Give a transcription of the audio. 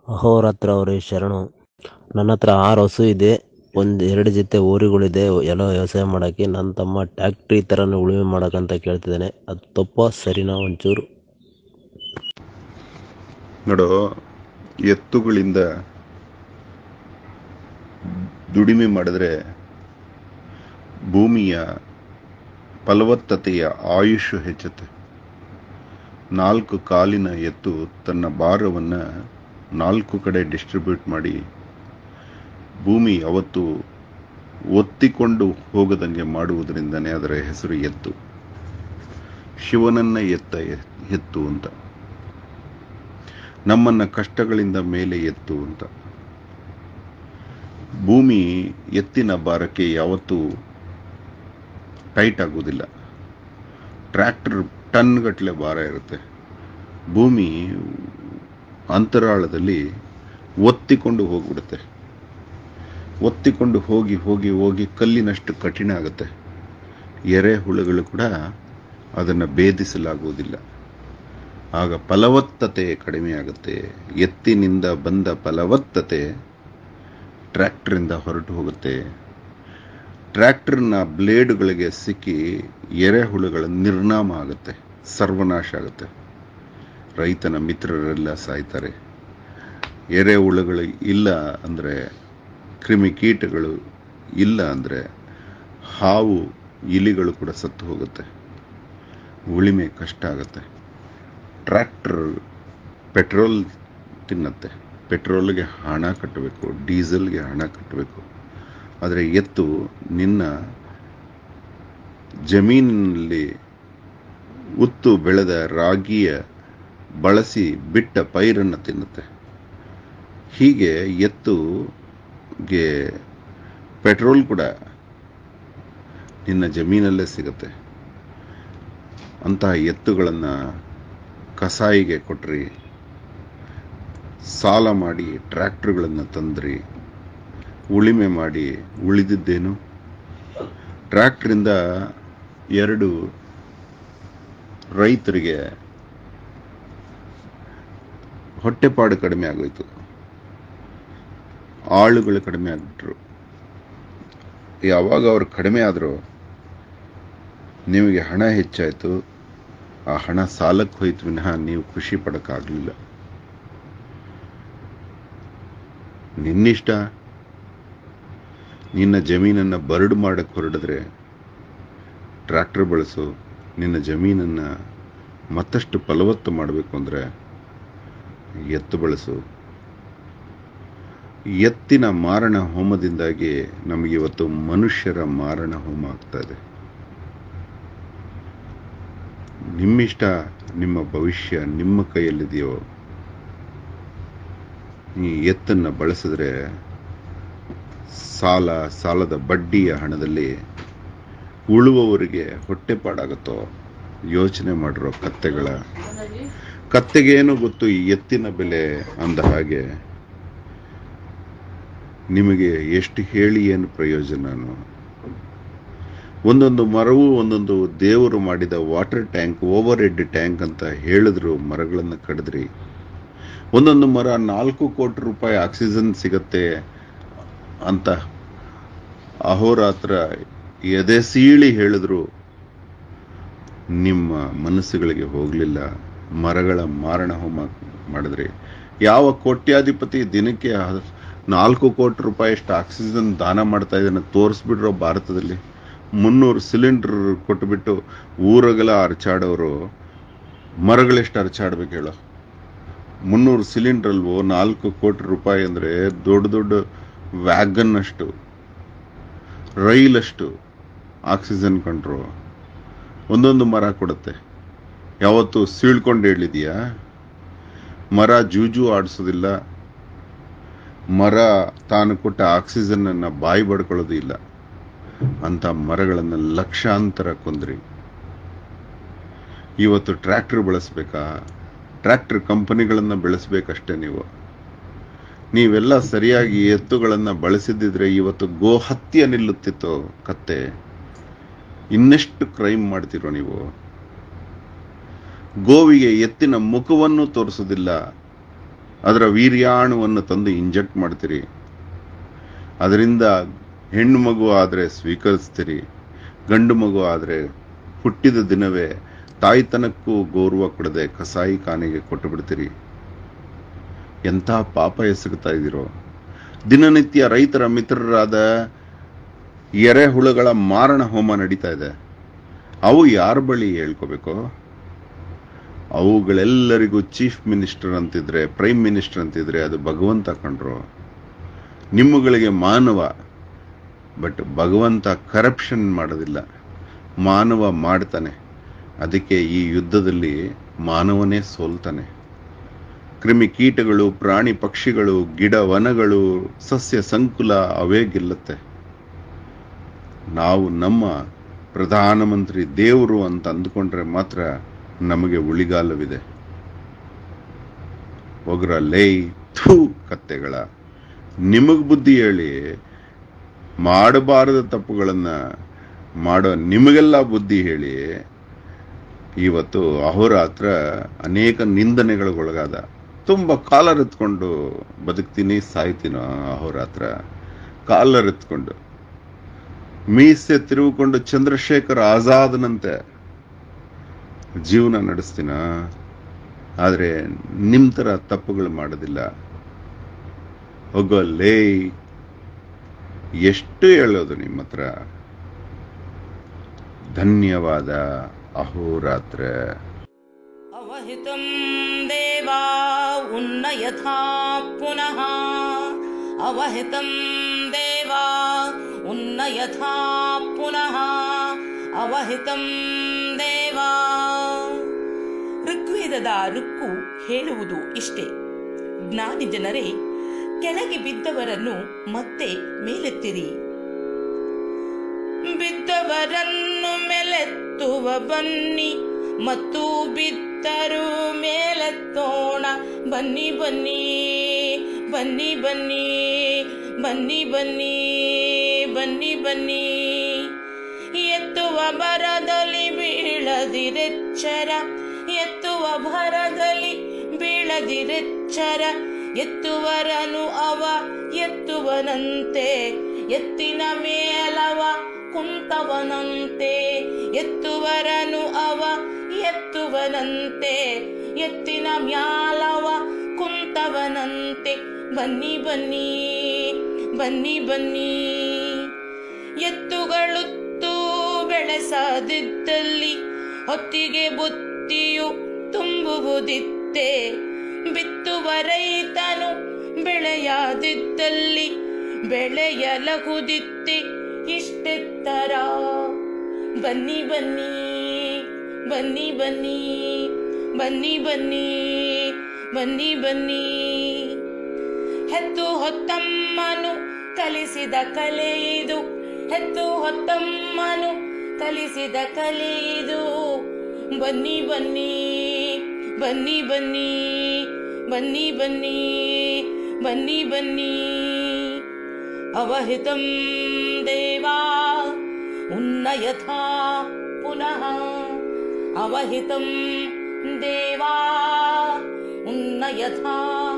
ಅಹೋರಾತ್ರ ಅವರೇ ಶರಣು. ನನ್ನ ಹತ್ರ 6 ಹಸು ಇದೆ, 2 ಜೊತೆ ಊರುಗಳಿದೆ. ಎಲ್ಲ ವ್ಯವಸಾಯ ಮಾಡೋಕ್ಕೆ. ನನ್ನ ತಮ್ಮ ಟ್ಯಾಕ್ಟ್ರಿ ಥರನೇ ಉಳುಮೆ ಮಾಡೋಕ್ಕಂತ ಕೇಳ್ತಿದ್ದಾನೆ. ಅದು ತಪ್ಪೋ ಸರಿನಾ ಒಂಚೂರು? ನೋಡು, ಎತ್ತುಗಳಿಂದ ದುಡಿಮೆ ಮಾಡಿದ್ರೆ ಭೂಮಿಯ ಫಲವತ್ತತೆಯ ಆಯುಷ್ ಹೆಚ್ಚುತ್ತೆ. 4 ಕಾಲಿನ ಎತ್ತು ತನ್ನ ಭಾರವನ್ನು 4 ಕಡೆ ಡಿಸ್ಟ್ರಿಬ್ಯೂಟ್ ಮಾಡಿ ಭೂಮಿ ಅವತ್ತು ಒತ್ತಿಕೊಂಡು ಹೋಗದಂಗೆ ಮಾಡುವುದರಿಂದನೇ ಅದರ ಹೆಸರು ಎತ್ತು. ಶಿವನನ್ನ ಎತ್ತು ಅಂತ, ನಮ್ಮನ್ನ ಕಷ್ಟಗಳಿಂದ ಮೇಲೆ ಎತ್ತು ಅಂತ. ಭೂಮಿ ಎತ್ತಿನ ಭಾರಕ್ಕೆ ಯಾವತ್ತೂ ಟೈಟ್ ಆಗುವುದಿಲ್ಲ. ಟ್ರ್ಯಾಕ್ಟರ್ ಟನ್ ಗಟ್ಟಲೆ ಭಾರ ಇರುತ್ತೆ. ಭೂಮಿ ಅಂತರಾಳದಲ್ಲಿ ಒತ್ತಿಕೊಂಡು ಹೋಗ್ಬಿಡುತ್ತೆ. ಒತ್ತಿಕೊಂಡು ಹೋಗಿ ಹೋಗಿ ಹೋಗಿ ಕಲ್ಲಿನಷ್ಟು ಕಠಿಣ ಆಗುತ್ತೆ. ಎರೆಹುಳುಗಳು ಕೂಡ ಅದನ್ನು ಭೇದಿಸಲಾಗುವುದಿಲ್ಲ. ಆಗ ಫಲವತ್ತತೆ ಕಡಿಮೆ ಆಗುತ್ತೆ. ಎತ್ತಿನಿಂದ ಬಂದ ಫಲವತ್ತತೆ ಟ್ರ್ಯಾಕ್ಟರಿಂದ ಹೊರಟು ಹೋಗುತ್ತೆ. ಟ್ರ್ಯಾಕ್ಟರ್ನ ಬ್ಲೇಡುಗಳಿಗೆ ಸಿಕ್ಕಿ ಎರೆಹುಳುಗಳ ನಿರ್ನಾಮ ಆಗುತ್ತೆ, ಸರ್ವನಾಶ ಆಗುತ್ತೆ. ರೈತನ ಮಿತ್ರರೆಲ್ಲ ಸಾಯ್ತಾರೆ. ಎರೆಹುಳುಗಳು ಇಲ್ಲ ಅಂದರೆ, ಕ್ರಿಮಿಕೀಟಗಳು ಇಲ್ಲ ಅಂದರೆ ಹಾವು ಇಲಿಗಳು ಕೂಡ ಸತ್ತು ಹೋಗುತ್ತೆ. ಉಳಿಮೆ ಕಷ್ಟ ಆಗುತ್ತೆ. Tractor petrol ತಿನ್ನತ್ತೆ. ಪೆಟ್ರೋಲ್ಗೆ ಹಣ ಕಟ್ಟಬೇಕು, ಡೀಸೆಲ್ಗೆ ಹಣ ಕಟ್ಟಬೇಕು. ಆದರೆ ಎತ್ತು ನಿನ್ನ ಜಮೀನಿನಲ್ಲಿ ಉತ್ತು ಬೆಳೆದ ರಾಗಿಯ ಬಳಸಿ ಬಿಟ್ಟ ಪೈರನ್ನು ತಿನ್ನುತ್ತೆ. ಹೀಗೆ ಎತ್ತುಗೆ ಪೆಟ್ರೋಲ್ ಕೂಡ ನಿನ್ನ ಜಮೀನಲ್ಲೇ ಸಿಗುತ್ತೆ. ಅಂತಹ ಎತ್ತುಗಳನ್ನು ಕಸಾಯಿಗೆ ಕೊಟ್ರಿ, ಸಾಲ ಮಾಡಿ ಟ್ರ್ಯಾಕ್ಟರ್ಗಳನ್ನು ತಂದ್ರಿ, ಉಳಿಮೆ ಮಾಡಿ ಉಳಿದಿದ್ದೇನು? ಟ್ರ್ಯಾಕ್ಟರಿಂದ 2 ರೈತರಿಗೆ ಹೊಟ್ಟೆಪಾಡು ಕಡಿಮೆ ಆಗೋಯ್ತು. ಆಳುಗಳು ಕಡಿಮೆ ಆಗ್ಬಿಟ್ರು. ಯಾವಾಗ ಅವರು ಕಡಿಮೆ ಆದರೂ ನಿಮಗೆ ಹಣ ಹೆಚ್ಚಾಯಿತು. ಆ ಹಣ ಸಾಲಕ್ಕೆ ಹೋಯ್ತು ವಿನಃ ನೀವು ಖುಷಿ ಪಡೋಕ್ಕಾಗಲಿಲ್ಲ. ನಿನ್ನಿಷ್ಟ. ನಿನ್ನ ಜಮೀನನ್ನು ಬರಡು ಮಾಡಕ್ಕೆ ಹೊರಡಿದ್ರೆ ಟ್ರ್ಯಾಕ್ಟರ್ ಬಳಸು. ನಿನ್ನ ಜಮೀನನ್ನು ಮತ್ತಷ್ಟು ಫಲವತ್ತು ಮಾಡಬೇಕು ಅಂದರೆ ಎತ್ತು ಬಳಸು. ಎತ್ತಿನ ಮಾರಣ ಹೋಮದಿಂದಾಗಿ ನಮಗಿವತ್ತು ಮನುಷ್ಯರ ಮಾರಣ ಹೋಮ ಆಗ್ತಾ ಇದೆ. ನಿಮ್ಮಿಷ್ಟ, ನಿಮ್ಮ ಭವಿಷ್ಯ ನಿಮ್ಮ ಕೈಯಲ್ಲಿದೆಯೋ. ಈ ಎತ್ತನ್ನು ಬಳಸಿದ್ರೆ ಸಾಲದ ಬಡ್ಡಿಯ ಹಣದಲ್ಲಿ ಉಳುವವರಿಗೆ ಹೊಟ್ಟೆಪಾಡಾಗುತ್ತೋ ಯೋಚನೆ ಮಾಡಿರೋ ಕತ್ತೆಗೇನು ಗೊತ್ತು ಈ ಎತ್ತಿನ ಬೆಲೆ ಅಂದ ಹಾಗೆ. ನಿಮಗೆ ಎಷ್ಟು ಹೇಳಿ ಏನು ಪ್ರಯೋಜನ? ಒಂದೊಂದು ಮರವು ಒಂದೊಂದು ದೇವರು ಮಾಡಿದ water tank, over head tank ಅಂತ ಹೇಳಿದ್ರು. ಮರಗಳನ್ನು ಕಡಿದ್ರಿ. ಒಂದೊಂದು ಮರ 4 ಕೋಟಿ ರೂಪಾಯಿ ಆಕ್ಸಿಜನ್ ಸಿಗತ್ತೆ ಅಂತ ಅಹೋರಾತ್ರ ಎದೆ ಸೀಳಿ ಹೇಳಿದ್ರು. ನಿಮ್ಮ ಮನಸ್ಸುಗಳಿಗೆ ಹೋಗಲಿಲ್ಲ. ಮರಗಳ ಮಾರಣ ಹೋಮ ಮಾಡಿದ್ರಿ. ಯಾವ ಕೋಟ್ಯಾಧಿಪತಿ ದಿನಕ್ಕೆ 4 ಕೋಟಿ ರೂಪಾಯಿ ಅಷ್ಟು ಆಕ್ಸಿಜನ್ ದಾನ ಮಾಡ್ತಾ ಇದ್ದಾನೆ ತೋರಿಸ್ಬಿಟ್ರೋ ಭಾರತದಲ್ಲಿ? 300 ಸಿಲಿಂಡರ್ ಕೊಟ್ಟುಬಿಟ್ಟು ಊರಗಲ ಅರ್ಚಾಡೋರು ಮರಗಳೆಷ್ಟು ಅರ್ಚಾಡ್ಬೇಕು ಹೇಳೋ? 300 ಸಿಲಿಂಡರ್ ಅಲ್ವೋ? 4 ಕೋಟಿ ರೂಪಾಯಿ ಅಂದರೆ ದೊಡ್ಡ ದೊಡ್ಡ ವ್ಯಾಗನ್ ಅಷ್ಟು, ರೈಲಷ್ಟು ಆಕ್ಸಿಜನ್ ಕಂಡ್ರು. ಒಂದೊಂದು ಮರ ಕೊಡುತ್ತೆ. ಯಾವತ್ತು ಸೀಳ್ಕೊಂಡು ಹೇಳಿದೀಯಾ? ಮರ ಜೂಜು ಆಡಿಸೋದಿಲ್ಲ. ಮರ ತಾನು ಕೊಟ್ಟ ಆಕ್ಸಿಜನ್ ಅನ್ನ ಬಾಯಿ ಬಡ್ಕೊಳ್ಳೋದು ಇಲ್ಲ. ಅಂತ ಮರಗಳನ್ನು ಲಕ್ಷಾಂತರ ಕೊಂದ್ರಿ. ಇವತ್ತು ಟ್ರ್ಯಾಕ್ಟರ್ ಬಳಸಬೇಕಾ? ಟ್ರ್ಯಾಕ್ಟರ್ ಕಂಪನಿಗಳನ್ನು ಬೆಳೆಸಬೇಕಷ್ಟೇ. ನೀವೆಲ್ಲ ಸರಿಯಾಗಿ ಎತ್ತುಗಳನ್ನು ಬಳಸಿದ್ದಿದ್ರೆ ಇವತ್ತು ಗೋ ಹತ್ಯೆ ನಿಲ್ಲುತ್ತಿತ್ತು. ಕತ್ತೆ, ಇನ್ನೆಷ್ಟು ಕ್ರೈಮ್ ಮಾಡ್ತಿರೋ ನೀವು? ಗೋವಿಗೆ ಎತ್ತಿನ ಮುಖವನ್ನು ತೋರಿಸೋದಿಲ್ಲ. ಅದರ ವೀರ್ಯಾಣುವನ್ನು ತಂದು ಇಂಜೆಕ್ಟ್ ಮಾಡ್ತೀರಿ. ಅದರಿಂದ ಹೆಣ್ಣು ಮಗು ಆದರೆ ಸ್ವೀಕರಿಸ್ತೀರಿ, ಗಂಡು ಮಗು ಆದರೆ ಹುಟ್ಟಿದ ದಿನವೇ ತಾಯ್ತನಕ್ಕೂ ಗೌರವ ಕೊಡದೆ ಕಸಾಯಿ ಖಾನೆಗೆ ಕೊಟ್ಟು ಬಿಡ್ತೀರಿ. ಎಂಥ ಪಾಪ ಎಸಗುತ್ತಾ ಇದ್ದೀರೋ. ದಿನನಿತ್ಯ ರೈತರ ಮಿತ್ರರಾದ ಎರೆಹುಳುಗಳ ಮಾರಣ ಹೋಮ ನಡೀತಾ ಇದೆ. ಅವು ಯಾರ ಬಳಿ ಹೇಳ್ಕೋಬೇಕು? ಅವುಗಳೆಲ್ಲರಿಗೂ ಚೀಫ್ ಮಿನಿಸ್ಟರ್ ಅಂತಿದ್ರೆ, ಪ್ರೈಮ್ ಮಿನಿಸ್ಟರ್ ಅಂತಿದ್ರೆ ಅದು ಭಗವಂತ ಕಂಡ್ರು. ನಿಮ್ಮಗಳಿಗೆ ಮಾನವ, ಬಟ್ ಭಗವಂತ ಕರಪ್ಷನ್ ಮಾಡೋದಿಲ್ಲ, ಮಾನವ ಮಾಡ್ತಾನೆ. ಅದಕ್ಕೆ ಈ ಯುದ್ಧದಲ್ಲಿ ಮಾನವನೇ ಸೋಲ್ತಾನೆ. ಕ್ರಿಮಿ ಕೀಟಗಳು, ಪ್ರಾಣಿ ಪಕ್ಷಿಗಳು, ಗಿಡ ವನಗಳು, ಸಸ್ಯ ಸಂಕುಲ ಅವೇ ಗೆಲ್ಲುತ್ತೆ. ನಾವು ನಮ್ಮ ಪ್ರಧಾನಮಂತ್ರಿ ದೇವರು ಅಂತ ಅಂದುಕೊಂಡ್ರೆ ಮಾತ್ರ ನಮಗೆ ಉಳಿಗಾಲವಿದೆ. ಒಗ್ರ ಲೈ ಥೂ ಕತ್ತೆಗಳ, ನಿಮಗ್ ಬುದ್ಧಿ ಹೇಳಿ ಮಾಡಬಾರದ ತಪ್ಪುಗಳನ್ನ ಮಾಡೋ ನಿಮಗೆಲ್ಲ ಬುದ್ಧಿ ಹೇಳಿ ಇವತ್ತು ಅಹೋರಾತ್ರ ಅನೇಕ ನಿಂದನೆಗಳಿಗೊಳಗಾದ. ತುಂಬಾ ಕಾಲರ್ ಎತ್ಕೊಂಡು ಬದುಕ್ತೀನಿ ಸಾಯ್ತೀನೋ ಅಹೋರಾತ್ರ. ಕಾಲರ್ ಎತ್ಕೊಂಡು ಮೀಸೆ ತಿರುಗಿಕೊಂಡು ಚಂದ್ರಶೇಖರ್ ಆಜಾದ್ನಂತೆ ಜೀವನ ನಡೆಸ್ತೀನ. ಆದ್ರೆ ನಿಮ್ ತರ ತಪ್ಪುಗಳು ಮಾಡೋದಿಲ್ಲ. ಹೋಗೋಲ್ಲೇ, ಎಷ್ಟು ಹೇಳೋದು ನಿಮ್ಮ ಹತ್ರ. ಧನ್ಯವಾದ. ಅಹೋರಾತ್ರ. ಅವಹಿತಂ ದೇವಾ ಉನ್ನಯಥಾ ಪುನಃ, ಅವಹಿತಂ ದೇವಾ ಉನ್ನಯಥಾ ಪುನಃ, ಅವಹಿತಂ ದೇವಾ. ಋಗ್ವೇದದ ಋಕ್ಕು ಹೇಳುವುದು ಇಷ್ಟೇ: ಜ್ಞಾನಿ ಜನರೇ, ಕೆಳಗೆ ಬಿದ್ದವರನ್ನು ಮತ್ತೆ ಮೇಲೆತ್ತಿರಿ, ಬಿದ್ದವರನ್ನು ಮೇಲೆತ್ತುವ ಬನ್ನಿ, ಮತ್ತು ಬಿದ್ದರು ಮೇಲೆತ್ತೋಣ. ಬನ್ನಿ ಬನ್ನಿ ಬನ್ನಿ ಬನ್ನಿ ಬನ್ನಿ ಬನ್ನಿ ಬನ್ನಿ ಬನ್ನಿ. ಎತ್ತುವ ಭರದಲ್ಲಿ ಬೀಳದಿರೆಚ್ಚರ, ಎತ್ತುವ ಭರದಲ್ಲಿ ಬೀಳದಿರೆಚ್ಚರ. ಎತ್ತುವರನು ಅವ ಎತ್ತುವನಂತೆ, ಎತ್ತಿನ ಮೇಲವ ಕುಂತವನಂತೆ. ಎತ್ತುವರನು ಅವ ಎತ್ತುವನಂತೆ, ಎತ್ತಿನ ಮ್ಯಾಲವ ಕುಂತವನಂತೆ. ಬನ್ನಿ ಬನ್ನಿ ಬನ್ನಿ ಬನ್ನಿ. ಎತ್ತುಗಳುತ್ತು ಬೆಳೆಸದಿದ್ದಲ್ಲಿ ಹೊತ್ತಿಗೆ ಬುತ್ತಿಯು ತುಂಬುವುದಿತ್ತೆ. ಬಿತ್ತುವ ರೈತನು ಬೆಳೆಯದಿದ್ದಲ್ಲಿ ಬೆಳೆಯಲಗುದಿತ್ತೆ ಇಷ್ಟೆತ್ತರ. ಬನ್ನಿ ಬನ್ನಿ ಬನ್ನಿ ಬನ್ನಿ ಬನ್ನಿ ಬನ್ನಿ ಬನ್ನಿ ಬನ್ನಿ. ಹೆತ್ತು ಹೊತ್ತಮ್ಮನು ಕಲಿಸಿದ ಕಲೆ ಇದು, ಹೆತ್ತು ಹೊತ್ತಮ್ಮನು ಕಲಿಸಿದ ಕಲೆ ಇದು. ಬನ್ನಿ ಬನ್ನಿ ಬನ್ನಿ ಬನ್ನಿ ಬನ್ನಿ ಬನ್ನಿ ಬನ್ನಿ ಬನ್ನಿ. ಅವಹಿತಂ ದೇವಾ ಉನ್ನಯಥಾ ಪುನಃ, ಅವಹಿತಂ ದೇವಾ ಉನ್ನಯಥಾ